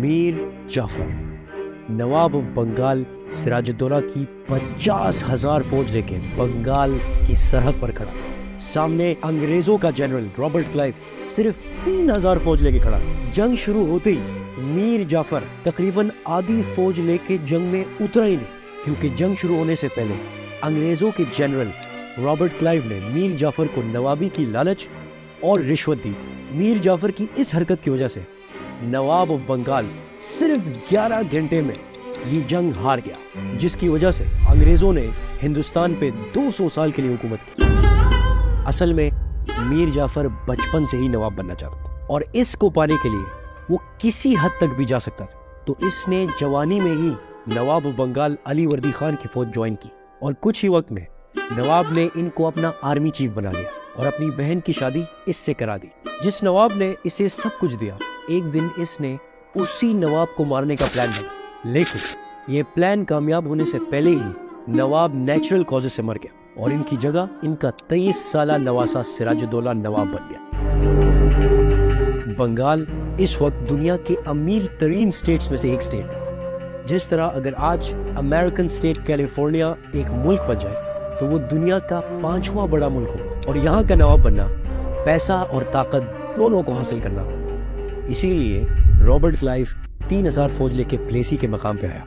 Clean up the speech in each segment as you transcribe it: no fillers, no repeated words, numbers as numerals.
میر جعفر نواب آف بنگال سراج الدولہ کی 50,000 فوج لے کے بنگال کی سرحد پر کھڑا، سامنے انگریزوں کا جنرل رابرٹ کلائیو صرف 3,000 فوج لے کے کھڑا۔ جنگ شروع ہوتے ہی میر جعفر تقریباً آدھی فوج لے کے جنگ میں اترا ہی نہیں، کیونکہ جنگ شروع ہونے سے پہلے انگریزوں کے جنرل رابرٹ کلائیو نے میر جعفر کو نوابی کی لالچ اور رشوت دی۔ میر جعفر کی اس حرکت کی وجہ سے نواب آف بنگال صرف 11 گھنٹے میں یہ جنگ ہار گیا، جس کی وجہ سے انگریزوں نے ہندوستان پہ 200 سال کے لیے حکومت کی۔ اصل میں میر جعفر بچپن سے ہی نواب بننا چاہتا تھا، اور اس کو پانے کے لیے وہ کسی حد تک بھی جا سکتا تھا، تو اس نے جوانی میں ہی نواب آف بنگال علی وردی خان کی فوج جوائن کی، اور کچھ ہی وقت میں نواب نے ان کو اپنا آرمی چیف بنا لیا اور اپنی بہن کی شادی اس سے کرا دی۔ جس نواب نے اسے سب کچھ دیا، ایک دن اس نے اسی نواب کو مارنے کا پلان بنا، لیکن یہ پلان کامیاب ہونے سے پہلے ہی نواب نیچرل کازز سے مر گیا، اور ان کی جگہ ان کا 23 سالہ نواسا سراج الدولہ نواب بن گیا۔ بنگال اس وقت دنیا کے امیر ترین سٹیٹس میں سے ایک سٹیٹ ہے۔ جس طرح اگر آج امریکن سٹیٹ کیلیفورنیا ایک ملک بن جائے تو وہ دنیا کا 5واں بڑا ملک ہو، اور یہاں کا نواب بننا پیسہ اور طاقت دونوں کو حاصل کرنا تھا۔ اسی لیے رابرٹ کلائیو 3,000 فوج لے کے پلیسی کے مقام پہ آیا۔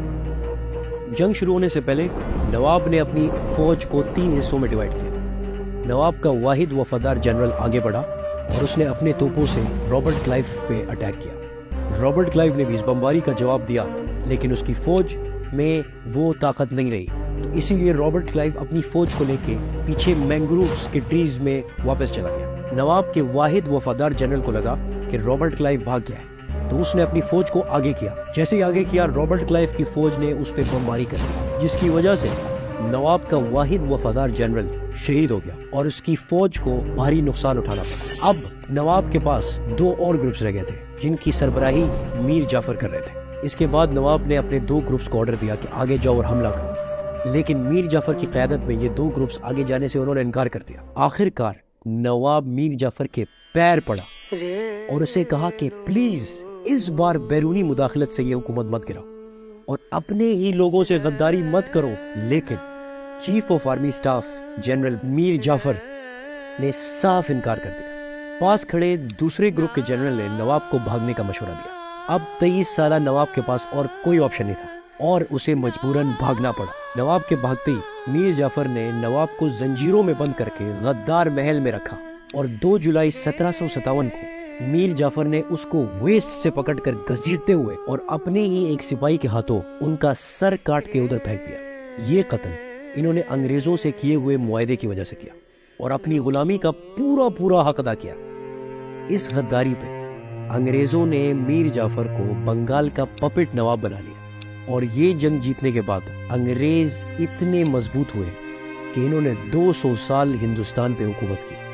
جنگ شروع ہونے سے پہلے نواب نے اپنی فوج کو 3 حصوں میں ڈیوائیڈ کیا۔ نواب کا واحد وفادار جنرل آگے بڑھا اور اس نے اپنے توپوں سے رابرٹ کلائیو پہ اٹیک کیا۔ رابرٹ کلائیو نے بھی اس بمباری کا جواب دیا، لیکن اس کی فوج میں وہ طاقت نہیں رہی، تو اسی لیے رابرٹ کلائیو اپنی فوج کو لے کے پیچھے مینگرووز کے ٹریز میں واپس چلا گیا۔ نواب کے واحد وفادار جنرل کو لگا کہ رابرٹ کلائیو بھاگ گیا ہے، تو اس نے اپنی فوج کو آگے کیا۔ جیسے ہی آگے کیا، رابرٹ کلائیو کی فوج نے اس پہ بمباری کر دی، جس کی وجہ سے نواب کا واحد وفادار جنرل شہید ہو گیا اور اس کی فوج کو بھاری نقصان اٹھانا پڑا۔ اب نواب کے پاس 2 اور گروپس رہ گئے تھے جن کی سربراہی میر جعفر کر رہے تھے۔ اس کے بعد نواب نے اپنے 2 گروپس کو آرڈر دیا کہ آگے جاؤ اور حملہ کرو، لیکن میر جعفر کی قیادت میں یہ 2 گروپس آگے جانے سے انہوں نے انکار کر دیا۔ آخر کار نواب میر جعفر کے پیر پڑا اور اسے کہا کہ پلیز اس بار بیرونی مداخلت سے یہ حکومت مت گراؤ اور اپنے ہی لوگوں سے غداری مت کرو۔ لیکن chief of army staff general Mir Jafar نے صاف انکار کر دیا۔ پاس کھڑے دوسرے گروپ کے جنرل نے نواب کو بھاگنے کا مشورہ دیا۔ اب 23 سالہ نواب کے پاس اور کوئی آپشن نہیں تھا اور اسے مجبوراً بھاگنا پڑا۔ نواب کے بھاگتے ہی میر جعفر نے نواب کو زنجیروں میں بند کر کے غدار محل میں رکھا، اور 2 جولائی 1757 کو میر جعفر نے اس کو ویسٹ سے پکڑ کر گھسیٹتے ہوئے اور اپنے ہی ایک سپاہی کے ہاتھوں ان کا سر کاٹ کے ادھر پھینک دیا۔ یہ قتل انہوں نے انگریزوں سے کیے ہوئے معاہدے کی وجہ سے کیا اور اپنی غلامی کا پورا حق ادا کیا۔ اس غداری پہ انگریزوں نے میر جعفر کو بنگال کا پپٹ نواب بنا لیا، اور یہ جنگ جیتنے کے بعد انگریز اتنے مضبوط ہوئے کہ انہوں نے 200 سال ہندوستان پہ حکومت کی۔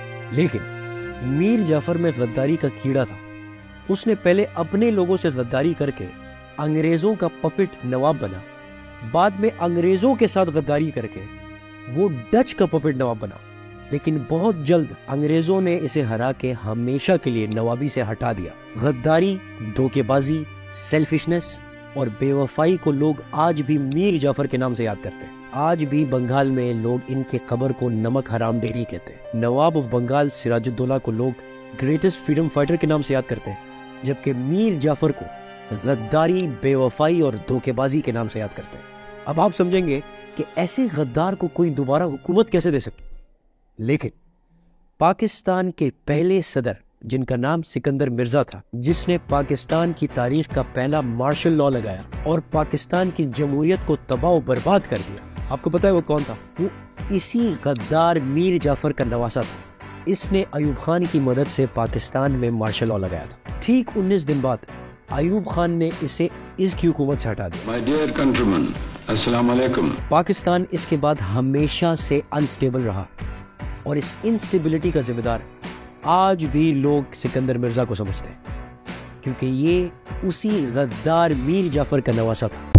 لیکن میر جعفر میں غداری کا کیڑا تھا۔ اس نے پہلے اپنے لوگوں سے غداری کر کے انگریزوں کا پپٹ نواب بنا، بعد میں انگریزوں کے ساتھ غداری کر کے وہ ڈچ کا پپٹ نواب بنا، لیکن بہت جلد انگریزوں نے اسے ہرا کے ہمیشہ کے لیے نوابی سے ہٹا دیا۔ غداری، دھوکے بازی، سیلفشنس اور بے وفائی کو لوگ آج بھی میر جعفر کے نام سے یاد کرتے ہیں۔ آج بھی بنگال میں لوگ ان کے قبر کو نمک حرام ڈیری کہتے ہیں۔ نواب آف بنگال سراج الدولہ کو لوگ گریٹسٹ فریڈم فائٹر کے نام سے یاد کرتے ہیں، جبکہ میر جعفر کو غداری، بے وفائی اور دھوکے بازی کے نام سے یاد کرتے ہیں۔ اب آپ سمجھیں گے کہ ایسے غدار کو کوئی دوبارہ حکومت کیسے دے سکتے، لیکن پاکستان کے پہلے صدر جن کا نام سکندر مرزا تھا، جس نے پاکستان کی تاریخ کا پہلا مارشل لا لگایا اور پاکستان کی جمہوریت کو تباہ و برباد کر دیا، آپ کو پتہ ہے وہ کون تھا؟ وہ اسی غدار میر جعفر کا نواسا تھا۔ اس نے ایوب خان کی مدد سے پاکستان میں مارشل لا لگایا تھا۔ ٹھیک 19 دن بعد ایوب خان نے اسے اس کی حکومت سے ہٹا دیا۔ My dear countrymen, السلام علیکم۔ پاکستان اس کے بعد ہمیشہ سے انسٹیبل رہا، اور اس انسٹیبلٹی کا ذمہ دار آج بھی لوگ سکندر مرزا کو سمجھتے ہیں، کیونکہ یہ اسی غدار میر جعفر کا نواسا تھا۔